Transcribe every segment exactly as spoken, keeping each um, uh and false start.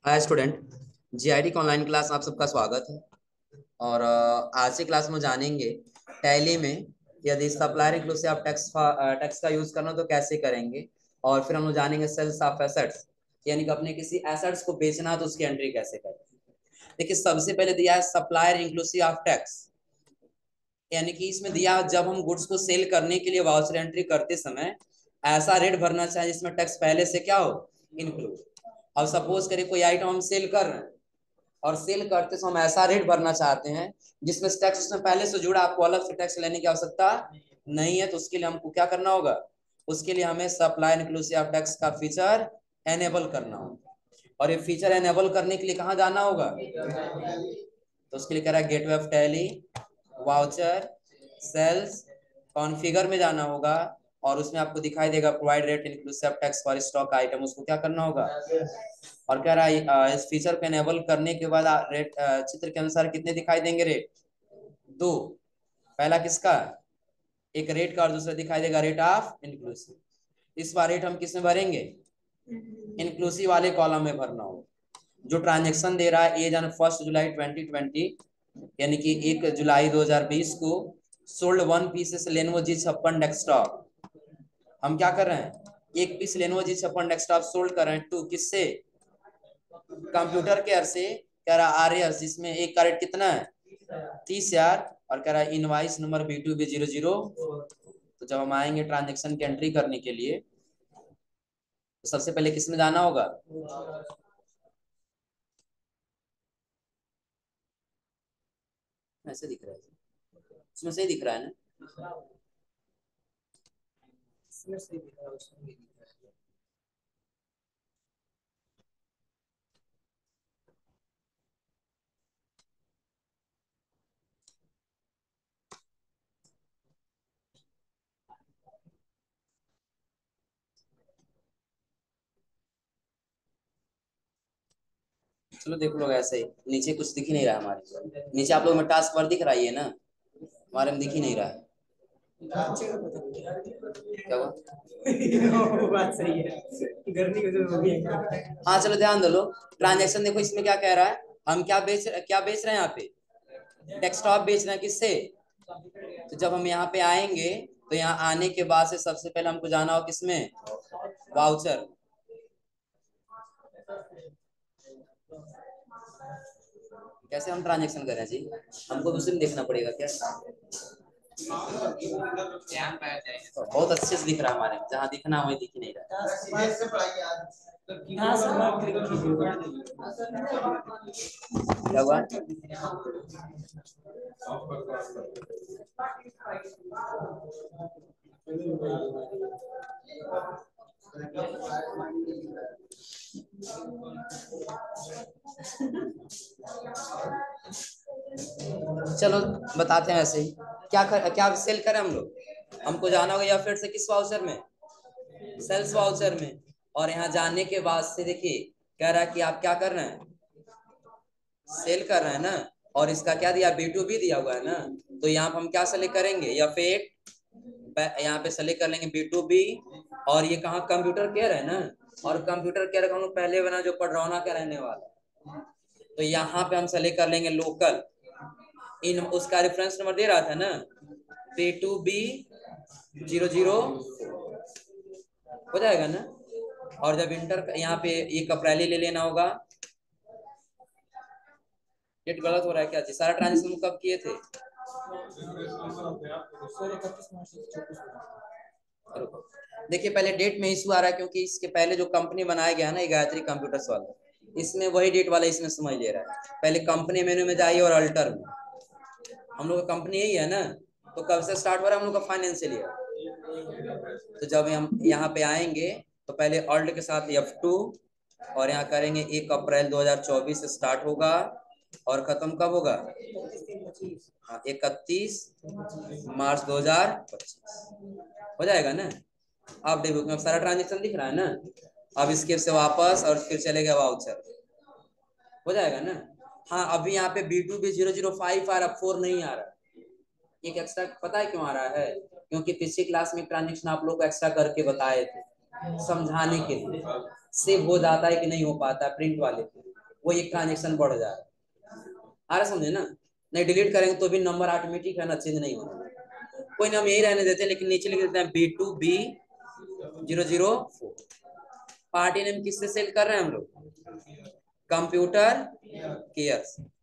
हाय student. GID का online class आप सबका स्वागत है। और अ, आज की क्लास में जानेंगे टैली में यदि सप्लायर इंक्लूसिव आप टैक्स टैक्स का यूज करना हो तो कैसे करेंगे। और फिर हम लोग जानेंगे सेल्स ऑफ एसेट्स, यानी कि अपने किसी एसेट्स को बेचना है तो उसकी एंट्री कैसे करें। देखिए, सबसे पहले दिया है सप्लायर इंक्लूसिव ऑफ टैक्स, यानी कि इसमें दिया जब हम गुड्स को सेल करने के लिए वाउचर एंट्री करते समय ऐसा रेट भरना चाहिए जिसमें टैक्स पहले से क्या हो, इंक्लूड। अब सपोज करिए कोई आइटम हम सेल कर रहे हैं और सेल करते समय हम ऐसा रेट भरना चाहते हैं जिसमें टैक्स उसमें पहले से जुड़ा, आपको अलग से टैक्स लेने की आवश्यकता नहीं है। तो उसके लिए हमको क्या करना होगा, उसके लिए हमें सप्लाई इंक्लूसिव ऑफ टैक्स का फीचर एनेबल करना होगा। और ये फीचर एनेबल करने के लिए कहाँ जाना होगा, तो उसके लिए कह रहा है gateway of Tally, voucher, sales, configure में जाना होगा। और उसमें आपको दिखाई देगा provide rate inclusive tax for stock item, उसको क्या करना होगा। और कह रहा है इस फीचर को एनेबल करने के बाद रेट चित्र के अनुसार कितने दिखाई देंगे रेट, दो। पहला किसका, एक रेट का, और दूसरा दिखाई देगा रेट ऑफ इंक्लूसिव। इस बार रेट हम किस में भरेंगे, इंक्लूसिव वाले कॉलम में भरना होगा। जो ट्रांजेक्शन दे रहा है ये जन फर्स्ट जुलाई ट्वेंटी ट्वेंटी, यानी कि एक जुलाई दो हज़ार बीस को sold one pieces Lenovo G छप्पन डेस्कटॉप। हम क्या कर रहे हैं, एक पीस लेनोवो जी छप्पन डेस्कटॉप सोल्ड कर रहे हैं टू किससे, कंप्यूटर केयर से। कह रहा आर एस, जिसमें एक का रेट कितना है, तीस हजार। और कह रहा है invoice number B two B zero zero. तो जब हम आएंगे ट्रांजेक्शन की एंट्री करने के लिए तो सबसे पहले किसमें जाना होगा, ऐसे दिख रहा है, इसमें सही दिख रहा है ना। इसमें सही दिख रहा है, उसमें नहीं दिख रहा है। चलो देख लो, ऐसे ही नीचे कुछ दिख ही नहीं रहा हमारे नीचे। आप लोग में टास्क बार दिख रहा है ना, हमारे में दिख ही नहीं रहा है। क्या हुआ? वो बात सही है, गर्मी की वजह से हो गया। हाँ चलो ध्यान दो लो, ट्रांजेक्शन देखो इसमें क्या कह रहा है, हम क्या बेच क्या बेच रहे हैं यहाँ पे, डेस्कटॉप बेच रहे हैं किससे। तो जब हम यहाँ पे आएंगे तो यहाँ आने के बाद से सबसे पहले हमको जाना हो किसमें, वाउचर। कैसे हम ट्रांजेक्शन करें जी, हमको दूसरे में देखना पड़ेगा क्या। तो बहुत अच्छे से दिख रहा है हमारे, जहाँ दिखना वही दिख ही नहीं रहा। क्या हुआ, चलो बताते हैं ऐसे ही। क्या कर, क्या सेल करें हम लोग, हमको जाना होगा या फिर से किस वाउचर में, सेल्स वाउचर में। और यहाँ जाने के बाद से देखिए कह रहा है कि आप क्या कर रहे हैं, सेल कर रहे हैं ना। और इसका क्या दिया, बी टू बी दिया हुआ है ना। तो यहाँ पे हम क्या सेलेक्ट करेंगे, या फिर यहाँ पे सेलेक्ट कर लेंगे बी टू बी। और ये कहाँ, कंप्यूटर केयर है ना। और कंप्यूटर केयर का हम लोग पहले बना जो पडरौना का रहने वाला, तो यहाँ पे हम सेलेक्ट कर लेंगे लोकल। इन उसका रेफरेंस नंबर दे रहा था ना, P two B zero zero, हो जाएगा ना। और जब इंटर यहाँ पे एक अप्रैल ले लेना होगा। डेट गलत हो रहा है क्या जी, सारा ट्रांजेक्शन कब किए थे, देखिए पहले डेट में इशू आ रहा है क्योंकि इसके पहले जो कंपनी बनाया गया है ना, गायत्री कंप्यूटर्स वाला, इसमें वही डेट वाला इसमें समझ ले रहा है। पहले कंपनी मेन्यू में जाइए और अल्टर में, हम लोग का कंपनी यही है ना। तो कब से स्टार्ट हो रहा है हम लोग का फाइनेंशियल ईयर। तो जब हम यहाँ पे आएंगे तो पहले अल्ट के साथ एफ टू, और यहाँ करेंगे एक अप्रैल दो हज़ार चौबीस से स्टार्ट होगा और खत्म कब होगा, हाँ इकतीस मार्च दो हज़ार पच्चीस, हो जाएगा ना। अब देखो अब सारा ट्रांजेक्शन दिख रहा है ना। अब इसके से वापस और फिर चलेगा वाउचर, हो जाएगा ना। हाँ अभी यहाँ पे B two B zero zero five आ रहा, फोर नहीं आ रहा। एक एक्स्ट्रा पता है क्यों आ रहा है, क्योंकि पिछली क्लास में ट्रांजेक्शन आप लोग को एक्स्ट्रा करके बताए थे समझाने के लिए, सेव हो जाता है कि नहीं हो पाता प्रिंट वाले पे। वो एक ट्रांजेक्शन बढ़ जाएगा। आ रहा समझे ना? नहीं डिलीट करेंगे तो भी नंबर ऑटोमेटिक है ना, चेंज नहीं होना। कोई ना हम यही रहने देते हैं, लेकिन नीचे लिख देते हैं B two B zero zero four. Party name किससे सेल कर रहे हैं हम लोग? Computer care.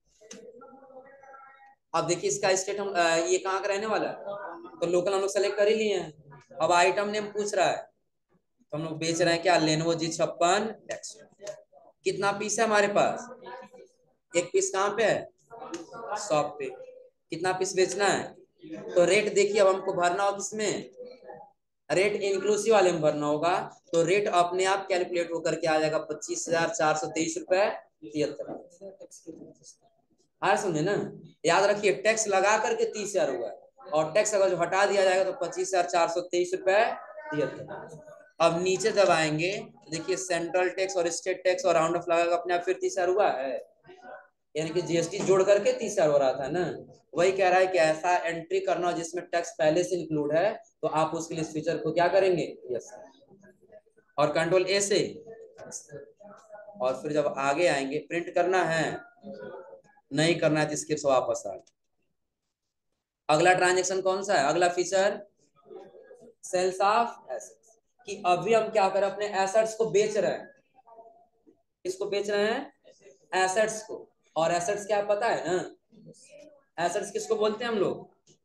अब देखिए इसका स्टेट हम ये कहाँ का रहने वाला है, तो लोकल हम लोग सेलेक्ट कर ही लिए हैं। अब आइटम नेम पूछ रहा है, तो हम लोग बेच रहे हैं क्या? लेनोवो जी छप्पन डेस्कटॉप। कितना पीस है हमारे पास? एक पीस कहाँ पे है? शॉप पे। कितना पीस बेचना है? तो रेट देखिए, अब हमको भरना हो किसमें? रेट इंक्लूसिव वाले में भरना होगा। तो रेट अपने आप कैलकुलेट होकर के आ जाएगा पच्चीस हजार चार सौ तेईस रुपए तिहत्तर। हाँ समझे ना? याद रखिए टैक्स लगा करके तीस हजार हुआ, और टैक्स अगर जो हटा दिया जाएगा तो पच्चीस हजार चार सौ तेईस रुपए तिहत्तर। अब नीचे जब आएंगे देखिए सेंट्रल टैक्स और स्टेट टैक्स और राउंड ऑफ लगा अपने आप फिर तीस हजार हुआ है, यानी कि जीएसटी जोड़ करके तीस हजार हो रहा था ना। वही कह रहा है कि ऐसा एंट्री करना हो जिसमें टैक्स पहले से इंक्लूड है, तो आप उसके लिए इस फीचर को क्या करेंगे? यस, और कंट्रोल ए से, और फिर जब आगे आएंगे प्रिंट करना है, नहीं करना है तो इसके से वापस आ। अगला ट्रांजेक्शन कौन सा है? अगला फीचर सेल्स ऑफ एसेट्स, कि अभी हम क्या कर रहे हैं? अपने एसेट्स को बेच रहे हैं। किसको बेच रहे हैं? एसेट्स को। और एसेट्स क्या पता है ना? एसेट्स किसको बोलते हैं हम लोग?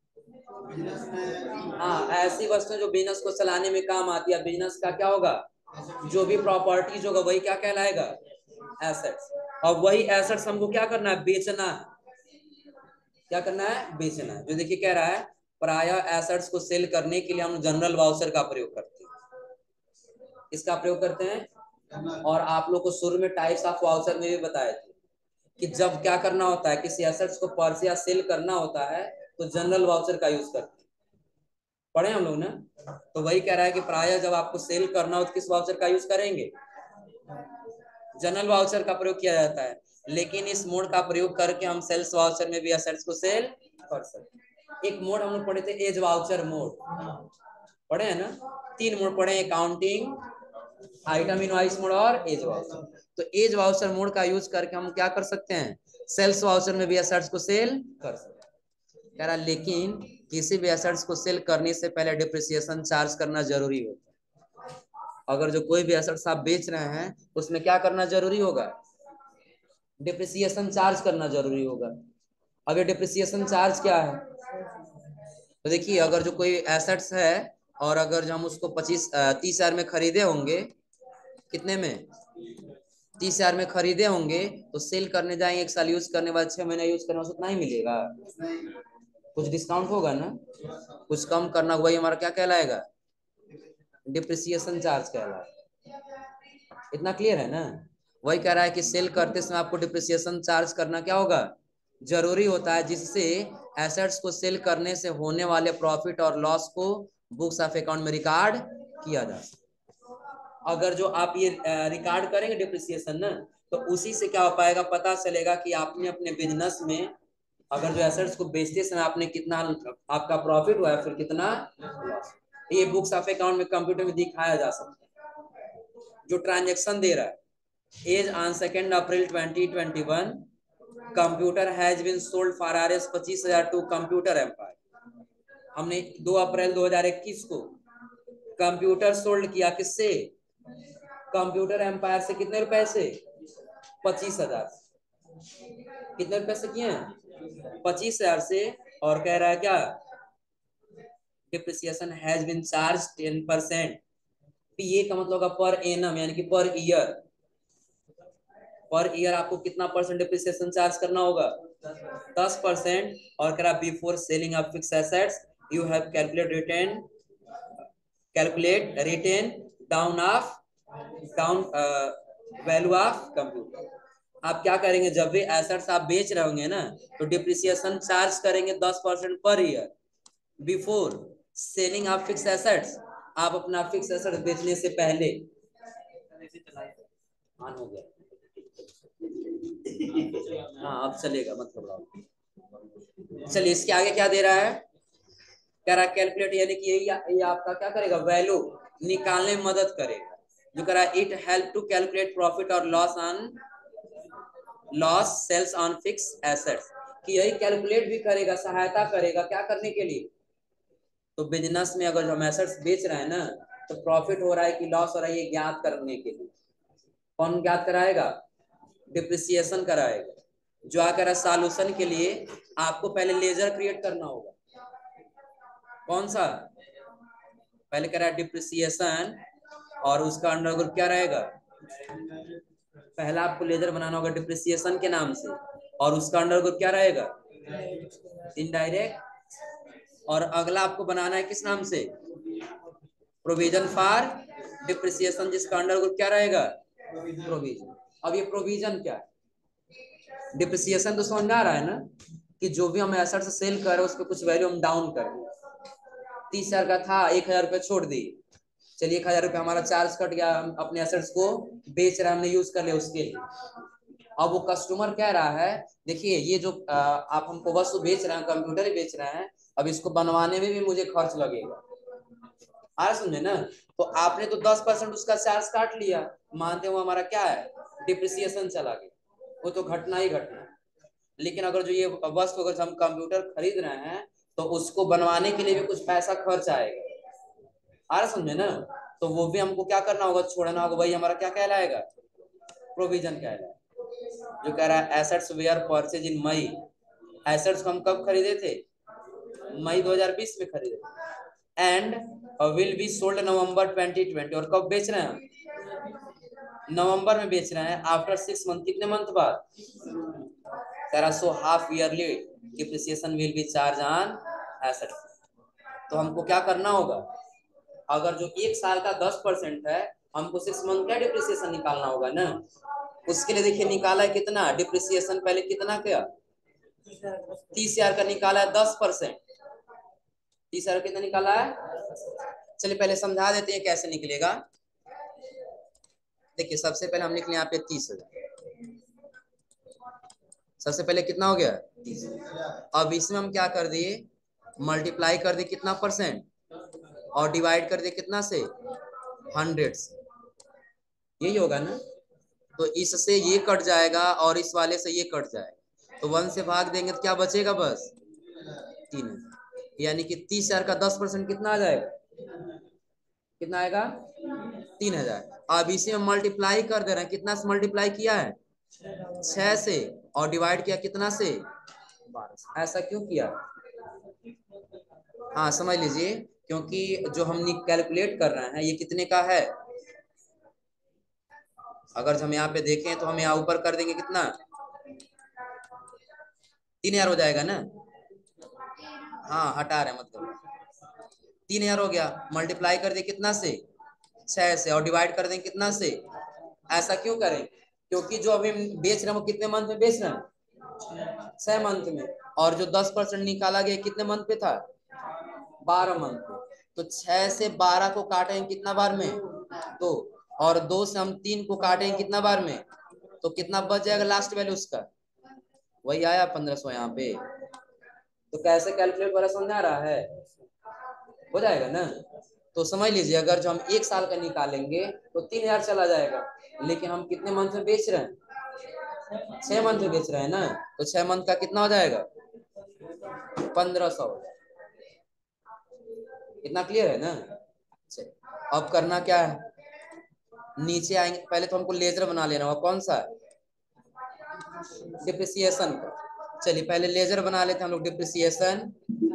हाँ, ऐसी वस्तुएं जो बिजनेस को चलाने में काम आती है। बिजनेस का क्या होगा? जो भी प्रॉपर्टीज होगा वही क्या कहलाएगा? एसेट्स। और वही एसेट्स हमको क्या करना है? बेचना है। क्या करना है? बेचना है। जो देखिए कह रहा है प्राय एसेट्स को सेल करने के लिए हम जनरल वाउचर का प्रयोग करते हैं। इसका प्रयोग करते हैं। और आप लोग को शुरू में टाइप्स ऑफ वाउचर में भी बताए थे कि जब क्या करना होता है, किसी एसेट्स को परचेज या सेल करना होता है तो जनरल वाउचर का यूज करते हैं। पढ़े हम लोग ना? तो वही कह रहा है कि प्राय जब आपको सेल करना हो तो किस वाउचर का यूज करेंगे? जनरल वाउचर का प्रयोग किया जाता है। लेकिन इस मोड का प्रयोग करके हम सेल्स वाउचर में भी एसेट्स को सेल कर सकते। एक मोड हम लोग पढ़े थे एज वाउचर मोड, पढ़े हैं ना? तीन मोड पढ़े, अकाउंटिंग, आइटम इनवॉइस मोड और एज वाउचर। तो एज वाउचर मोड का यूज करके हम क्या कर सकते हैं? सेल्स वाउचर में भी एसेट्स को सेल कर सकते हैं। कह रहा लेकिन किसी भी एसेट्स को सेल करने से पहले डिप्रिसिएशन चार्ज करना जरूरी होता है। अगर जो कोई भी एसेट्स आप बेच रहे हैं उसमें क्या करना जरूरी होगा? डिप्रिसिएशन चार्ज करना जरूरी होगा। अब ये डिप्रिसिएशन चार्ज क्या है? तो देखिए अगर जो कोई एसेट्स है और अगर जो हम उसको पच्चीस तीस हजार में खरीदे होंगे, कितने में? तीस हजार में खरीदे होंगे, तो सेल करने जाएंगे एक साल यूज करने बाद छह महीने यूज करने में उतना ही मिलेगा, कुछ डिस्काउंट होगा ना, कुछ कम करना, वही हमारा क्या कहलाएगा? डिप्रिसिएशन चार्ज कहलाएगा। इतना क्लियर है ना? वही कह रहा है कि सेल करते समय आपको डिप्रिसिएशन चार्ज करना क्या होगा? जरूरी होता है, जिससे एसेट्स को सेल करने से होने वाले प्रॉफिट और लॉस को बुक्स ऑफ अकाउंट में रिकॉर्ड किया जा सकता। अगर जो आप ये रिकॉर्ड करेंगे डिप्रिसिएशन ना, तो उसी से क्या हो पाएगा? पता चलेगा कि आपने अपने बिजनेस में अगर जो एसेट्स को बेचते समय आपने कितना आपका प्रॉफिट हुआ है, फिर कितना लॉस। ये बुक्स ऑफ अकाउंट में कंप्यूटर में दिखाया जा सकता है। जो ट्रांजेक्शन दे रहा है, as on second April twenty twenty one computer has been sold for R S पच्चीस हजार टू कंप्यूटर एम्पायर। हमने दो अप्रैल दो हजार इक्कीस को कंप्यूटर सोल्ड किया, किससे? कंप्यूटर एम्पायर से। कितने रुपए से? पच्चीस हजार। कितने रुपए से किए हैं? पच्चीस हजार से। और कह रहा है क्या? Depreciation has been charge ten percent. PA का मतलब होगा पर एनम, यानी कि पर ईयर। पर ईयर आपको कितना परसेंट डिप्रिसिएशन चार्ज करना होगा? दस परसेंट। और कह रहा before selling of fix assets you have calculate written calculate written down of down value of computer. आप क्या करेंगे? जब भी एसेट्स आप बेच रहे होंगे ना, तो डिप्रिसिएशन चार्ज करेंगे दस परसेंट पर year before selling of fix assets. आप अपना फिक्स एसेट्स बेचने से पहले। ऑन हो गया? हाँ अब चलेगा, मत घबराओ। चलिए इसके आगे क्या दे रहा है? कह रहा कैलकुलेट, यानी कि ये आपका क्या करेगा? वैल्यू निकालने में मदद करेगा। जो कह रहा है it help to calculate profit और loss on loss sales on fix assets, कि यही कैलकुलेट भी करेगा, सहायता करेगा क्या करने के लिए, तो बिजनेस में अगर हम एसेट्स बेच रहे हैं ना तो प्रॉफिट हो रहा है कि लॉस हो रहा है ये ज्ञात करने के लिए कौन ज्ञात कराएगा, डिप्रिसिएशन कराएगा। जो आ कह रहा है सॉल्यूशन के लिए आपको पहले लेजर क्रिएट करना होगा, कौन सा, पहले कह रहा है डिप्रिसिएशन और उसका अंडरग्रुप क्या रहेगा, पहला आपको लेजर बनाना होगा डिप्रिसिएशन के नाम से और उसका अंडरग्रुप क्या रहेगा, इनडायरेक्ट, और अगला आपको बनाना है किस नाम से, प्रोविजन फॉर डिप्रिसिएशन, जिसका अंडरग्रुप क्या रहेगा, प्रोविजन। अब ये प्रोविजन क्या है, डिप्रिसिएशन तो समझ में आ रहा है ना कि जो भी हम एसेट से सेल कर रहे हैं उस पर कुछ वैल्यू हम डाउन कर रहे हैं, तीस हजार का था एक हजार रुपये छोड़ दिए, चलिए एक हजार रुपये हमारा चार्ज कट गया, हम अपने एसेट्स को बेच रहे हैं, हमने यूज कर लिया उसके लिए। अब वो कस्टमर कह रहा है देखिए ये जो आ, आप हमको वस्तु बेच रहे हैं, कंप्यूटर ही बेच रहे हैं, अब इसको बनवाने में भी मुझे खर्च लगेगा, आ समझे ना, तो आपने तो दस परसेंट उसका चार्ज काट लिया, मानते हो हमारा क्या है, डिप्रिसिएशन चला गया, वो तो घटना ही घटना है। लेकिन अगर जो ये वस्तु अगर हम कंप्यूटर खरीद रहे हैं तो उसको बनवाने के लिए भी कुछ पैसा खर्च आएगा, आ रहा समझे ना, तो वो भी हमको क्या करना होगा, छोड़ना होगा, वही हमारा क्या कहलाएगा, प्रोविजन कहलाएगा। जो कह रहा है assets were purchase in May, assets को हम कब खरीदे थे, मई दो हज़ार बीस में खरीदे थे, and will be sold November twenty twenty, और कब बेच रहे हैं हम, नवंबर में बेच रहे हैं, आफ्टर सिक्स मंथ, कितने मंथ बाद, कह रहा so half yearly depreciation will be charge on asset. तो हमको क्या करना होगा, अगर जो एक साल का दस परसेंट है हमको सिक्स मंथ का डिप्रिसिएशन निकालना होगा ना, उसके लिए देखिए निकाला है कितना डिप्रिसिएशन, पहले कितना क्या तीस हजार का निकाला है, दस परसेंट तीस हजार कितना निकाला है, चलिए पहले समझा देते हैं कैसे निकलेगा। देखिए सबसे पहले हम लिख लें यहाँ पे तीस हजार, सबसे पहले कितना हो गया तीस, अब इसमें हम क्या कर दिए, मल्टीप्लाई कर दिए कितना परसेंट और डिवाइड कर दिए कितना से, हंड्रेड से, यही होगा ना, तो इससे ये कट जाएगा और इस वाले से ये कट जाएगा, तो वन से भाग देंगे तो क्या बचेगा, बस तीन हजार, यानी कि तीस हजार का दस परसेंट कितना आ जाएगा, कितना आएगा, तीन हजार। अब इसे हम मल्टीप्लाई कर दे रहे हैं, कितना से मल्टीप्लाई किया है, छह से, और डिवाइड किया कितना से, बारह से। ऐसा क्यों किया, हाँ समझ लीजिए, क्योंकि जो हम कैलकुलेट कर रहे हैं ये कितने का है, अगर हम यहाँ पे देखें तो हम यहाँ ऊपर कर देंगे कितना, तीन हजार हो जाएगा ना, हाँ हटा रहे मतलब तीन हजार हो गया, मल्टीप्लाई कर दे कितना से, छह से, और डिवाइड कर दें कितना से, ऐसा क्यों करें, क्योंकि जो अभी बेच रहे हैं वो कितने मंथ में बेच रहे हैं, छह मंथ में, और जो दस परसेंट निकाला गया कितने मंथ पे था, बारह मंथ पे, तो छह से बारह को काटेंगे कितना बार में, दो, और दो से हम तीन को काटेंगे कितना बार में, तो कितना बच जाएगा लास्ट वैल्यू उसका, वही आया पंद्रह सौ यहाँ पे। तो कैसे कैलकुलेट वाला समझ आ रहा है, हो जाएगा ना, तो समझ लीजिए अगर जो हम एक साल का निकालेंगे तो तीन हजार चला जाएगा, लेकिन हम कितने मंथ में बेच रहे हैं, छह मंथ में बेच रहे हैं ना, तो छह मंथ का कितना हो जाएगा, पंद्रह सौ, इतना क्लियर है ना। अब करना क्या है, नीचे आएंगे, पहले तो हमको लेजर बना लेना होगा, कौन सा, डिप्रिसिएशन का, चलिए पहले लेजर बना लेते हैं हम लोग, डिप्रिसिएशन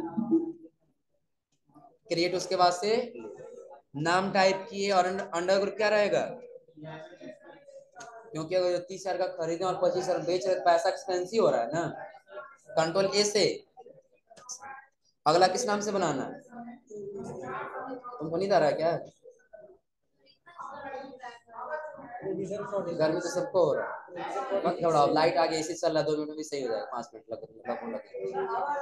क्रिएट, उसके बाद से नाम टाइप किए और अंडर ग्रुप क्या रहेगा, क्योंकि अगर तीस हजार का खरीदे और पच्चीस हजार बेच रहे पैसा एक्सपेंसिव हो रहा है ना, कंट्रोल ए से, अगला किस नाम से बनाना है, तुमको नहीं आ रहा है क्या, गर्मी तो सबको हो रहा है, मत घबराओ, लाइट आ गई, इसी चल रहा, दो मिनट में सही हो जाएगा, पांच मिनट लगे,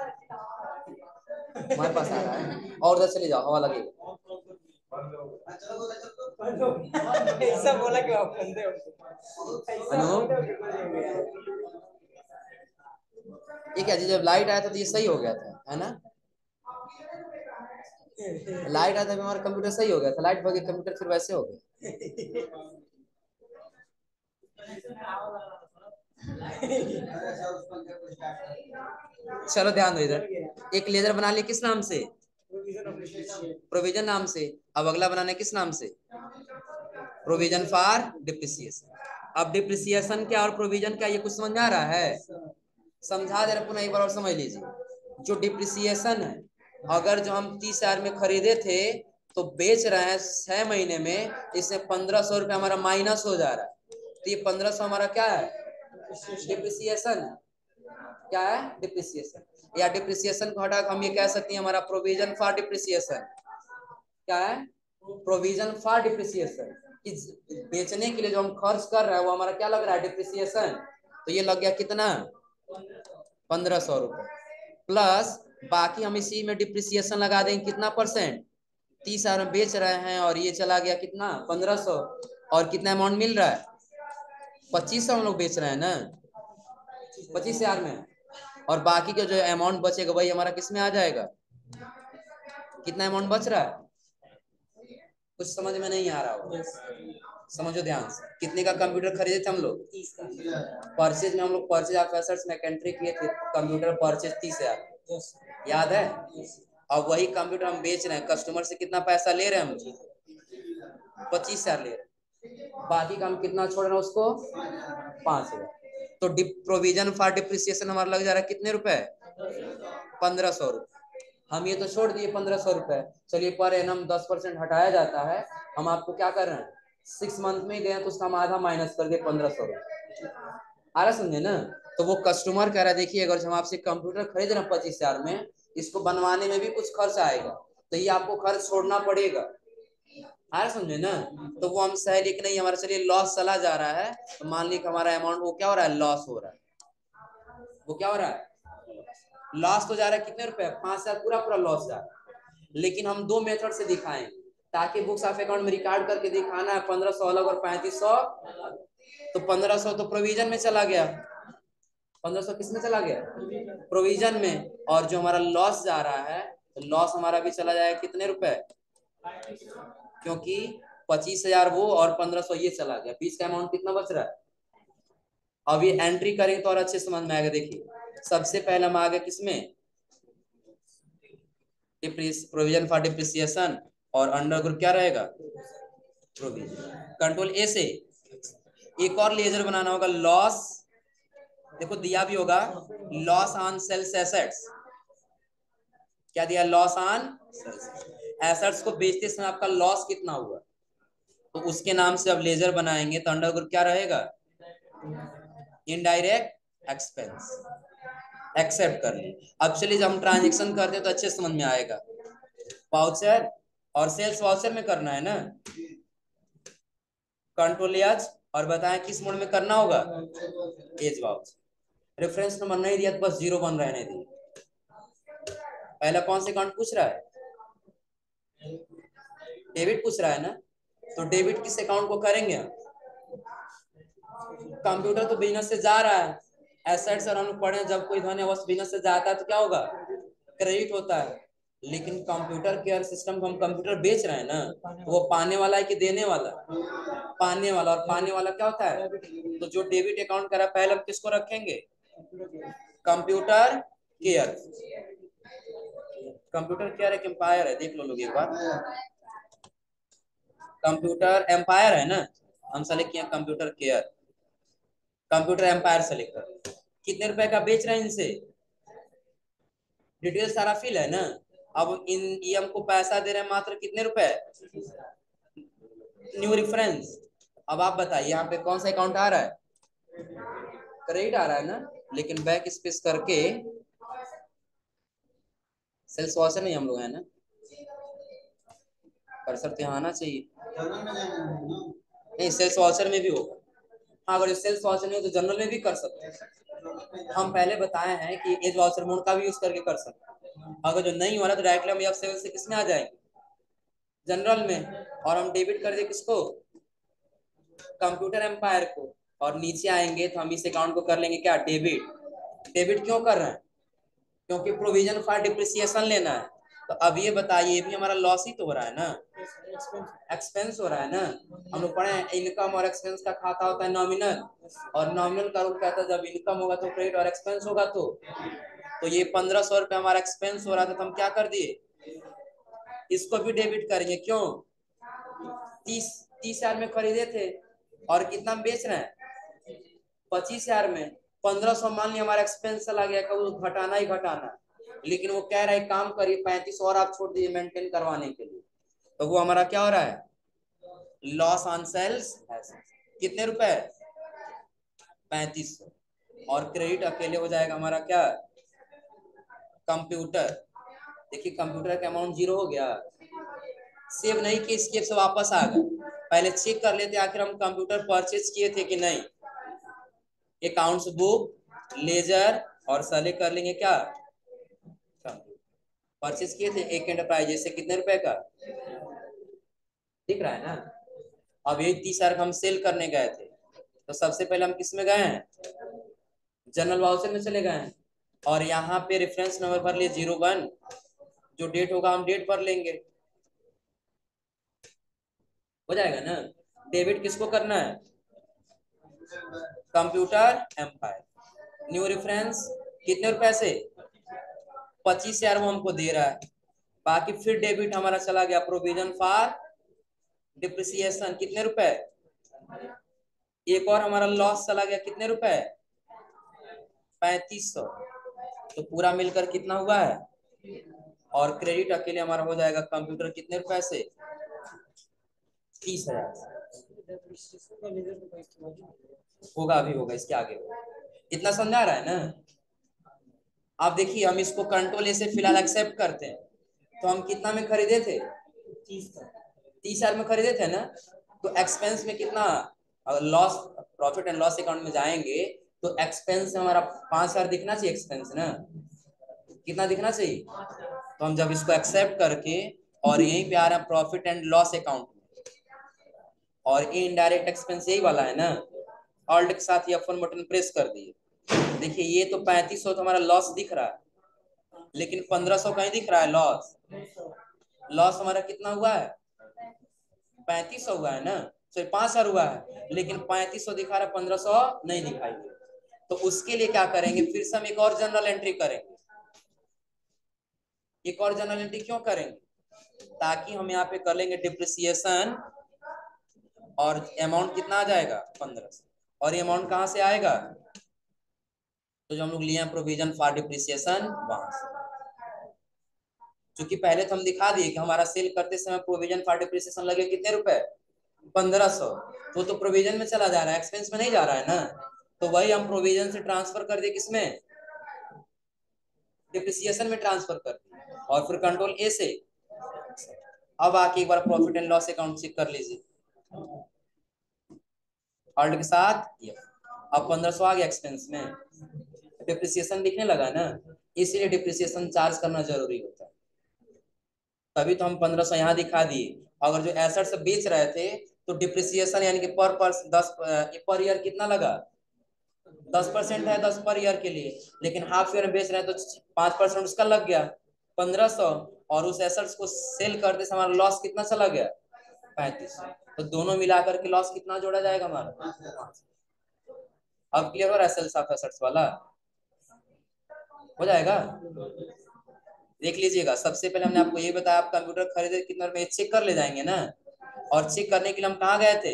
हमारे पास आ रहा है, और उधर चले जाओ, हवा लगेगी, ऐसा बोला कि आप बंदे हो, ये क्या, जब लाइट आया था तो ये सही हो गया था, है ना, लाइट आया था हमारा कंप्यूटर सही हो गया था, लाइट भागी कंप्यूटर फिर वैसे हो गया। चलो ध्यान दो इधर, एक लेजर बना लिया किस नाम से, प्रोविजन नाम से। अब अगला बनाना है किस नाम से, प्रोविजन फॉर डिप्रिसिएशन। अब डिप्रिसिएशन क्या और प्रोविजन क्या, ये कुछ समझ में आ रहा है? समझा दे रहा पुनः एक बार और समझ लीजिए। जो डिप्रिसिएशन है, अगर जो हम तीस हजार में खरीदे थे तो बेच रहे हैं छह महीने में, इसमें पंद्रह सौ रुपये हमारा माइनस हो जा रहा है। तो ये पंद्रह सौ हमारा क्या है, डिप्रिसिएशन है। क्या है, डिप्रिसिएशन। या डिप्रिसिएशन को हटा हम ये कह सकते हैं हमारा प्रोविजन फॉर डिप्रिसिएशन। क्या है, प्रोविजन फॉर डिप्रिसिएशन। बेचने के लिए जो हम खर्च कर रहे हैं वो हमारा क्या लग रहा है, डिप्रिसिएशन। तो ये लग गया कितना, पंद्रह सौ रुपए प्लस बाकी हम इसी में डिप्रिसिएशन लगा देंगे कितना परसेंट, तीस हजार में बेच रहे हैं और ये चला गया कितना, पंद्रह सौ। और कितना अमाउंट मिल रहा है, पच्चीस सौ हम लोग बेच रहे हैं ना, पच्चीस हजार में। और बाकी का जो अमाउंट बचेगा वही हमारा किस में आ जाएगा, कितना अमाउंट बच रहा है, कुछ समझ में नहीं आ रहा होगा, समझो ध्यान से। कितने का कंप्यूटर खरीदे थे हम लोग, परचेज में हम लोग परचेज ऑफ एसेट्स में एंट्री किए थे, कंप्यूटर परचेज तीस हजार, याद है। और वही कंप्यूटर हम बेच रहे हैं, कस्टमर से कितना पैसा ले रहे हैं हम, पच्चीस हजार ले रहे हैं, बाकी का हम कितना छोड़ रहे हैं उसको, पांच हजार। तो प्रोविजन फॉर डिप्रिसिएशन हमारा लग जा रहा है कितने रुपए, पंद्रह सौ रुपए। हम ये तो छोड़ दिए पंद्रह सौ रुपए, चलिए पर एनम दस परसेंट हटाया जाता है। हम आपको क्या कर रहे हैं, सिक्स मंथ में गए तो उसका हम आधा माइनस कर दिए, पंद्रह सौ रुपए। आ रहा समझे ना। तो वो कस्टमर कह रहा है देखिए अगर हम आपसे कंप्यूटर खरीद रहे हैं पच्चीस हजार में, इसको बनवाने में भी कुछ खर्च आएगा, तो ये आपको खर्च छोड़ना पड़ेगा। आ रहा समझे ना। तो वो हम सही लिख नहीं, हमारा चलिए लॉस चला जा रहा है, तो मान ली हमारा अमाउंट वो क्या हो रहा है, लॉस हो रहा है। वो क्या हो रहा है, लॉस तो जा रहा है कितने रुपए, पांच हजार पूरा पूरा लॉस जा रहा है। लेकिन हम दो मेथड से दिखाएं ताकि बुक्स ऑफ अकाउंट में रिकॉर्ड करके दिखाना है, पंद्रह सौ अलग और पैंतीस सौ। तो पंद्रह सौ तो प्रोविजन में चला गया, पंद्रह सौ किस में चला गया, प्रोविजन में। और जो हमारा लॉस जा रहा है, तो लॉस हमारा भी चला जाएगा कितने रुपए, क्योंकि पच्चीस हजार वो और पंद्रह सौ ये चला गया, बीच का अमाउंट कितना बच रहा है। अब ये एंट्री करेंगे तो और अच्छे समझ में आएगा। देखिए सबसे पहले हम आ गए किसमें, प्रोविजन फॉर डिप्रिसिएशन, और अंडर ग्रुप क्या रहेगा, प्रोविजन। कंट्रोल ए से एक और लेजर बनाना होगा, लॉस, देखो दिया भी होगा, लॉस ऑन सेल्स एसेट्स। क्या दिया, लॉस ऑन एसेट्स को बेचते समय आपका लॉस कितना हुआ, तो उसके नाम से अब लेजर बनाएंगे। तो अंडर ग्रुप क्या रहेगा, इनडायरेक्ट एक्सपेंस, एक्सेप्ट कर ले। अब चलिए जब हम ट्रांजेक्शन करते हैं तो अच्छे समझ में आएगा। वाउचर और सेल्स वाउचर में करना है ना, कंट्रोल एज, और बताएं किस मोड में करना होगा, एज वाउचर। रेफरेंस नंबर नहीं दिया तो बस जीरो वन रहने दिए। पहला कौन से अकाउंट पूछ रहा है, डेबिट पूछ रहा है ना। तो डेबिट किस अकाउंट को करेंगे, कंप्यूटर तो बिजनेस से जा रहा है, एसेट्स और हम पढ़े जब कोई धन वस्तु बिजनेस से जाता है तो क्या होगा, क्रेडिट होता है। लेकिन कंप्यूटर केयर सिस्टम को हम कंप्यूटर बेच रहे हैं ना, तो वो पाने वाला है कि देने वाला, पाने वाला। और पाने वाला क्या होता है, तो जो डेबिट अकाउंट करा पहले हम किसको रखेंगे, कंप्यूटर केयर। कंप्यूटर केयर एक एम्पायर है, देख लो लोग एक बार, कंप्यूटर एम्पायर है ना, हम सेलेक्ट किया computer care, computer empire select कर। कितने रुपए का बेच रहे हैं इनसे, डिटेल सारा फिल है ना। अब इन ये हमको पैसा दे रहे हैं मात्र कितने रुपए, न्यू रेफरेंस। अब आप बताइए यहाँ पे कौन सा अकाउंट आ रहा है, क्रेडिट आ रहा है ना। लेकिन बैक स्पेस करके, सेल्स वाउचर नहीं हम लोग है ना, कर्सर तो यहाँ आना चाहिए, नहीं सेल्स वाउचर में भी होगा। हाँ अगर सेल्स वाउचर नहीं हो तो जनरल में भी कर सकते हैं। हम पहले बताए हैं कि एज वाउचर मोड का भी यूज करके कर सकते हैं। अगर जो नहीं हो रहा तो डायरेक्टली हम एफ सेवन से किसमें आ जाएंगे, जनरल में। और हम डेबिट कर दे किसको, कंप्यूटर एम्पायर को। और नीचे आएंगे तो हम इस अकाउंट को कर लेंगे क्या, डेबिट। डेबिट क्यों कर रहे हैं, क्योंकि प्रोविजन फॉर डिप्रिसिएशन लेना है। तो अब ये बताइए, ये भी हमारा लॉस ही तो हो रहा है ना। एक्सपेंस हो रहा है ना, हम लोग पढ़े इनकम और एक्सपेंस का खाता होता है नॉमिनल, और नॉमिनल का रूप कहता है जब इनकम होगा तो क्रेडिट और एक्सपेंस होगा तो तो ये पंद्रह सौ रुपये हमारा एक्सपेंस हो रहा था तो हम क्या कर दिए, इसको भी डेबिट करेंगे। क्यों, तीस तीस हजार में खरीदे थे और कितना में बेच रहे हैं, पच्चीस हजार में। पंद्रह सौ मान लिया हमारा एक्सपेंस चला गया, वो घटाना ही घटाना, लेकिन वो कह रहा है काम करिए पैंतीस और आप छोड़ दीजिए मेंटेन करवाने के लिए, तो वो हमारा क्या हो रहा है, लॉस ऑन सेल्स। कितने रुपए, पैंतीस सौ। और क्रेडिट अकेले हो जाएगा हमारा क्या, कंप्यूटर। देखिए कंप्यूटर का अमाउंट जीरो हो गया, सेव नहीं किए, स्केप से वापस आ गए। पहले चेक कर लेते आखिर हम कंप्यूटर परचेज किए थे कि नहीं। अकाउंट्स बुक, लेजर और सेलेक्ट कर लेंगे क्या, परचेज किए थे एक एंटरप्राइज से, कितने रुपए का दिख रहा है ना। अब ये तीस हजार हम सेल करने गए थे, तो सबसे पहले हम किस में गए हैं, जनरल वाउचर में चले गए हैं, और यहाँ पे रेफरेंस नंबर भर लिए जीरो वन, जो डेट होगा हम डेट भर लेंगे, हो जाएगा ना। डेबिट किसको करना है, कंप्यूटर एम्पायर। न्यू रेफरेंस कितने रुपए से, पच्चीस हजार वो हमको दे रहा है। बाकी फिर डेबिट हमारा चला गया प्रोविजन फॉर डिप्रिसिएशन, कितने रुपए, एक और हमारा लॉस चला गया, कितने रुपए, पैंतीस सौ। तो पूरा मिलकर कितना हुआ है, और क्रेडिट अकेले हमारा हो जाएगा कंप्यूटर कितने रुपए से, तीस हजार होगा, अभी होगा, इसके आगे होगा। इतना समझा रहा है ना। आप देखिए हम इसको कंट्रोल ए से फिलहाल एक्सेप्ट करते हैं, तो हम कितना में खरीदे थे, तीस तीस हजार में खरीदे थे ना। तो एक्सपेंस में कितना, अगर loss profit and loss account में जाएंगे तो एक्सपेंस हमारा पांच हजार दिखना चाहिए, एक्सपेंस ना कितना दिखना चाहिए। तो हम जब इसको एक्सेप्ट करके और यहीं पे आ रहा है प्रॉफिट एंड लॉस अकाउंट में, और ये इनडायरेक्ट एक्सपेंस यही वाला है ना, ऑल्ट के साथ एफ वन बटन प्रेस कर दिए। देखिए ये तो पैंतीस सौ तो हमारा लॉस दिख रहा है, लेकिन पंद्रह सौ कहीं दिख रहा है लॉस। लॉस हमारा कितना हुआ है, पैंतीस सौ हुआ है ना, सॉरी पांच हजार हुआ है, लेकिन पैंतीस सौ दिखा रहा है, पंद्रह सौ नहीं दिखाई दे। तो उसके लिए क्या करेंगे, फिर से हम एक और जनरल एंट्री करेंगे। एक और जनरल एंट्री क्यों करेंगे, ताकि हम यहाँ पे कर लेंगे डिप्रिसिएशन, और अमाउंट कितना आ जाएगा, पंद्रह सौ। और ये अमाउंट कहाँ से आएगा, तो जो हम लोग लिए प्रोविजन फॉर डिप्रिसिएशन वहां से। क्योंकि पहले तो हम दिखा दिए कि हमारा सेल करते समय प्रोविजन फॉर डिप्रिसिएशन लगे कितने रुपए, पंद्रह सौ। तो तो प्रोविजन में चला जा रहा है, एक्सपेंस में नहीं जा रहा है ना। तो वही हम प्रोविजन से ट्रांसफर कर दिए किसमें, डिप्रिसिएशन में ट्रांसफर कर दिए, और फिर कंट्रोल ए से। अब आके एक बार profit and loss account check कर लीजिए, ऑल्ट के साथ ये। अब पंद्रह सौ आ गया एक्सपेंस में, डिप्रिसिएशन दिखने लगा ना, इसीलिए डिप्रिसिएशन चार्ज करना जरूरी होता है। तभी तो हम पंद्रह सौ यहाँ दिखा दिए। अगर जो एसेट्स बेच रहे थे तो डिप्रिसिएशन यानी कि पर पर दस पर ईयर कितना लगा, दस परसेंट है दस पर ईयर के लिए, लेकिन हाफ ईयर में बेच रहे हैं तो पांच परसेंट उसका लग गया पंद्रह सौ, और उस एसेट्स को सेल करते समय हमारा लॉस कितना चला गया, पैंतीस सौ। तो दोनों मिलाकर के लॉस कितना जोड़ा जाएगा हमारा। अब क्लियर हो रहा है सेल्स ऑफ एसेट्स वाला, हो जाएगा। देख लीजिएगा, सबसे पहले हमने आपको ये बताया, आप कंप्यूटर खरीदे कितना रुपए, चेक कर ले जाएंगे ना। और चेक करने के लिए हम कहाँ गए थे,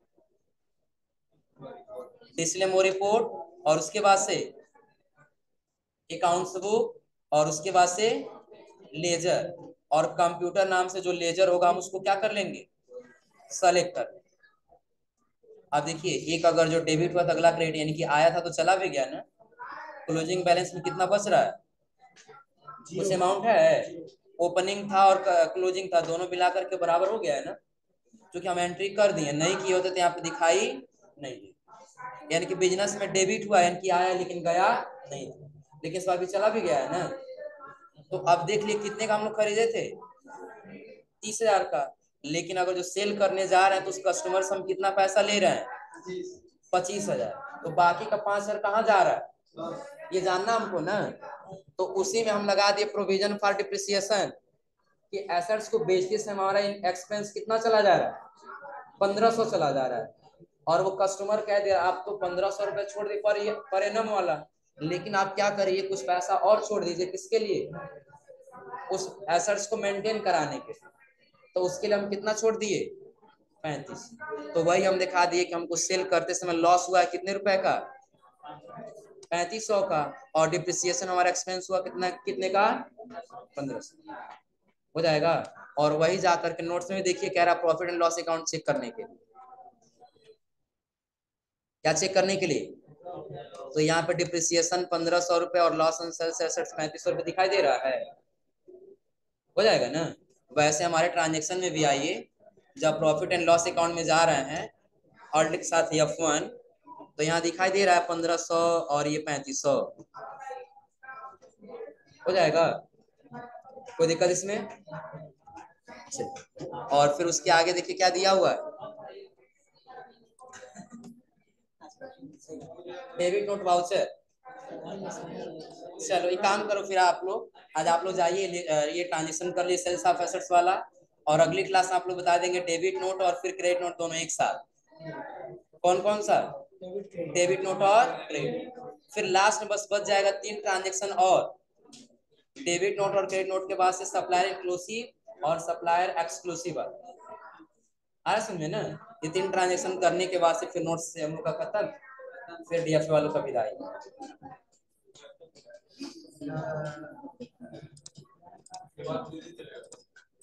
डिस्प्ले रिपोर्ट, और उसके बाद से अकाउंट्स बुक, और उसके बाद से लेजर, और कंप्यूटर नाम से जो लेजर होगा हम उसको क्या कर लेंगे, सेलेक्ट कर। अब देखिए एक अगर जो डेबिट हुआ था अगला क्रेडिट, यानी कि आया था तो चला भी गया ना। क्लोजिंग बैलेंस में कितना बच रहा है, कुछ अमाउंट है, ओपनिंग था और क्लोजिंग था, दोनों मिलाकर के बराबर हो गया है ना। क्योंकि हम एंट्री कर दिए, नहीं किए होते तो यहाँ पे दिखाई नहीं दे। यानी कि बिजनेस में डेबिट हुआ, यानी कि आया लेकिन गया नहीं, लेकिन इस बार भी चला भी गया है ना। तो अब देख लिए कितने का हम लोग खरीदे थे, तीस हजार का, लेकिन अगर जो सेल करने जा रहे हैं तो उस कस्टमर से हम कितना पैसा ले रहे हैं, पच्चीस हजार। तो बाकी का पांच हजार कहाँ जा रहा है, ये जानना हमको ना। तो उसी में हम लगा दिए प्रोविजन फॉर डिप्रिसिएशन, कि एसेट्स को बेचते समय हमारा एक्सपेंस कितना चला जा रहा है, पंद्रह सौ चला जा रहा है, और वो कस्टमर कह दे आप तो पंद्रह सौ रुपए छोड़ दे पर पर एनम वाला, लेकिन आप क्या करिए कुछ पैसा और छोड़ दीजिए, किसके लिए, उस एसेट्स को मेंटेन कराने के, तो उसके लिए हम कितना छोड़ दिए, पैंतीस। तो वही हम दिखा दिए कि हमको सेल करते समय लॉस हुआ है कितने रुपए का, पैंतीस सौ का, और डिप्रिसिएशन हमारा एक्सपेंस हुआ कितना, कितने का, पंद्रह सौ, हो जाएगा। और वही जाकर के नोट्स में देखिए कह रहा profit and loss account check करने के लिए, क्या चेक करने के लिए, तो यहाँ पे डिप्रिसिएशन पंद्रह सौ रुपए और लॉस ऑन सेल्स एसेट्स पैंतीस सौ रुपए दिखाई दे रहा है, हो जाएगा ना। वैसे हमारे ट्रांजेक्शन में भी आइए, जब प्रॉफिट एंड लॉस अकाउंट में जा रहे हैं और के साथ एफ वन, तो यहाँ दिखाई दे रहा है पंद्रह सौ और ये पैंतीस सौ, हो जाएगा, कोई दिक्कत इसमें। और फिर उसके आगे देखिए क्या दिया हुआ है, डेबिट नोट वाउचर। चलो एक काम करो फिर आप लोग, आज आप लोग जाइए ये ट्रांजेक्शन कर लिए सेल्स ऑफ एसेट्स वाला, और अगली क्लास में आप लोग बता देंगे डेबिट नोट और फिर क्रेडिट नोट दोनों एक साथ, कौन कौन सा, डेबिट नोट और क्रेडिट। फिर लास्ट में बस बच जाएगा तीन ट्रांजेक्शन और, डेबिट नोट और क्रेडिट नोट के बाद से सप्लायर इंक्लूसिव और सप्लायर एक्सक्लूसिव आया समझे ना। ये तीन ट्रांजेक्शन करने के बाद से फिर नोट से हम लोग का खत्म, फिर डीएफए वालों का विदाई।